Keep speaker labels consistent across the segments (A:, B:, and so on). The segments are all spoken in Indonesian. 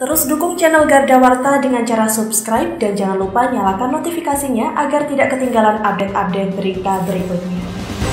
A: Terus dukung channel Garda Warta dengan cara subscribe dan jangan lupa nyalakan notifikasinya agar tidak ketinggalan update-update berita berikutnya.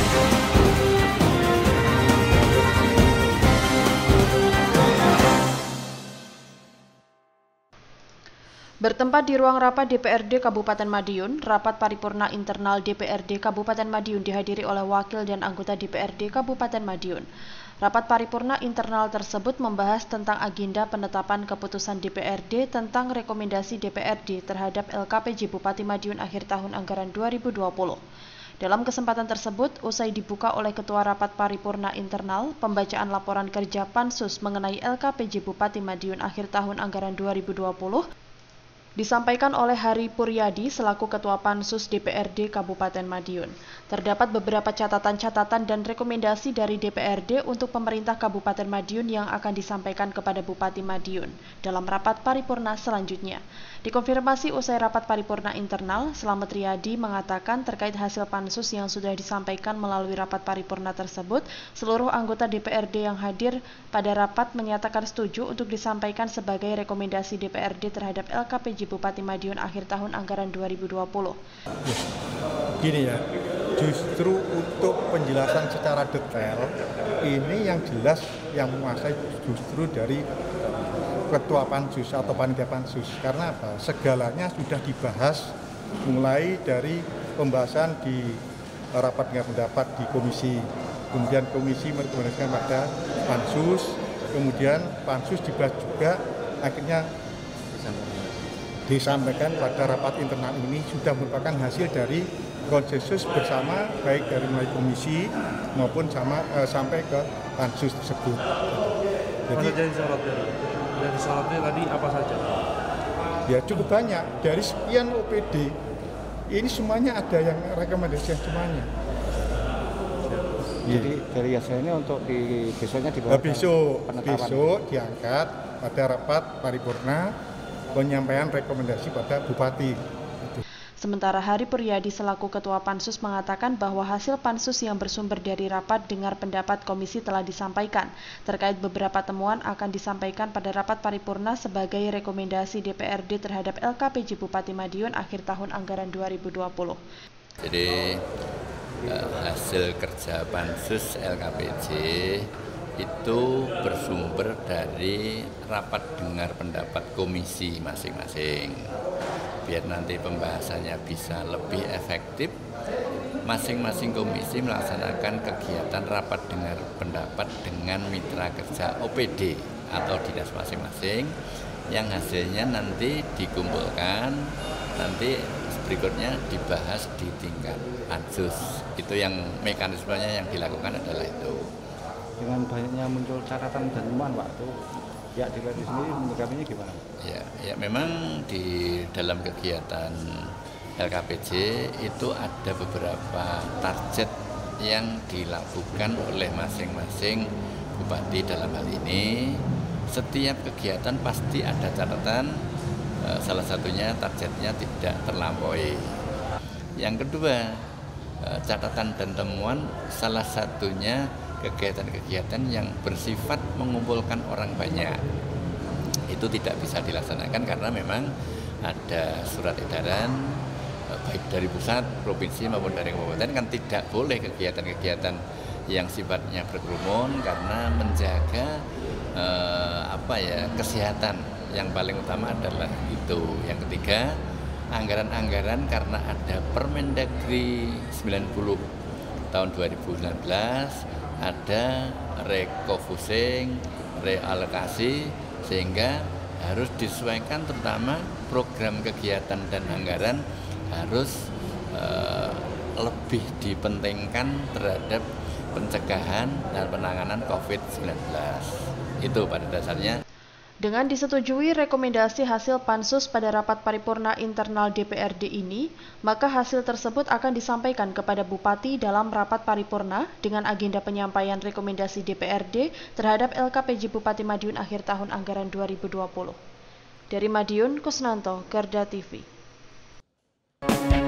A: Bertempat di ruang rapat DPRD Kabupaten Madiun, rapat paripurna internal DPRD Kabupaten Madiun dihadiri oleh wakil dan anggota DPRD Kabupaten Madiun. Rapat paripurna internal tersebut membahas tentang agenda penetapan keputusan DPRD tentang rekomendasi DPRD terhadap LKPJ Bupati Madiun akhir tahun anggaran 2020. Dalam kesempatan tersebut, usai dibuka oleh Ketua Rapat Paripurna Internal, pembacaan laporan kerja Pansus mengenai LKPJ Bupati Madiun akhir tahun anggaran 2020, disampaikan oleh Hari Puryadi selaku Ketua Pansus DPRD Kabupaten Madiun. Terdapat beberapa catatan-catatan dan rekomendasi dari DPRD untuk pemerintah Kabupaten Madiun yang akan disampaikan kepada Bupati Madiun dalam rapat paripurna selanjutnya. Dikonfirmasi usai rapat paripurna internal, Slamet Riyadi mengatakan terkait hasil Pansus yang sudah disampaikan melalui rapat paripurna tersebut, seluruh anggota DPRD yang hadir pada rapat menyatakan setuju untuk disampaikan sebagai rekomendasi DPRD terhadap LKPJ Bupati Madiun akhir tahun anggaran 2020.
B: Gini ya, justru untuk penjelasan secara detail, ini yang jelas yang menguasai justru dari Ketua Pansus atau Panitia Pansus. Karena apa? Segalanya sudah dibahas mulai dari pembahasan di rapat dengar pendapat di komisi, kemudian komisi merekomendasikan pada Pansus, kemudian Pansus dibahas juga, akhirnya disampaikan pada rapat internal ini sudah merupakan hasil dari konsensus bersama baik dari mulai komisi maupun sampai ke Pansus tersebut.
C: Jadi dari sorotnya tadi apa saja?
B: Ya cukup banyak, dari sekian OPD ini semuanya ada yang rekomendasi semuanya.
D: Jadi dari hasilnya untuk besoknya dibawa
B: besok diangkat pada rapat paripurna penyampaian rekomendasi pada Bupati.
A: Sementara Hari Puryadi selaku Ketua Pansus mengatakan bahwa hasil Pansus yang bersumber dari rapat dengar pendapat komisi telah disampaikan. Terkait beberapa temuan akan disampaikan pada rapat paripurna sebagai rekomendasi DPRD terhadap LKPJ Bupati Madiun akhir tahun anggaran 2020.
E: Jadi hasil kerja Pansus LKPJ itu bersumber dari rapat dengar pendapat komisi masing-masing. Biar nanti pembahasannya bisa lebih efektif, masing-masing komisi melaksanakan kegiatan rapat dengar pendapat dengan mitra kerja OPD atau dinas masing-masing, yang hasilnya nanti dikumpulkan, nanti berikutnya dibahas di tingkat Pansus. Itu yang mekanismenya yang dilakukan adalah itu.
D: Dengan banyaknya muncul catatan dan temuan Pak, itu ya DPRD sendiri menyikapinya gimana?
E: Ya memang di dalam kegiatan LKPJ itu ada beberapa target yang dilakukan oleh masing-masing bupati dalam hal ini. Setiap kegiatan pasti ada catatan, salah satunya targetnya tidak terlampaui. Yang kedua, catatan dan temuan salah satunya kegiatan-kegiatan yang bersifat mengumpulkan orang banyak. Itu tidak bisa dilaksanakan karena memang ada surat edaran baik dari pusat, provinsi maupun dari kabupaten kan tidak boleh kegiatan-kegiatan yang sifatnya berkerumun karena menjaga kesehatan. Yang paling utama adalah itu. Yang ketiga, anggaran-anggaran karena ada Permendagri 90 tahun 2019 ada refocusing, realokasi, sehingga harus disesuaikan, terutama program kegiatan dan anggaran harus lebih dipentingkan terhadap pencegahan dan penanganan COVID-19. Itu pada dasarnya.
A: Dengan disetujui rekomendasi hasil Pansus pada rapat paripurna internal DPRD ini, maka hasil tersebut akan disampaikan kepada Bupati dalam rapat paripurna dengan agenda penyampaian rekomendasi DPRD terhadap LKPJ Bupati Madiun akhir tahun anggaran 2020. Dari Madiun, Kusnanto, Garda TV.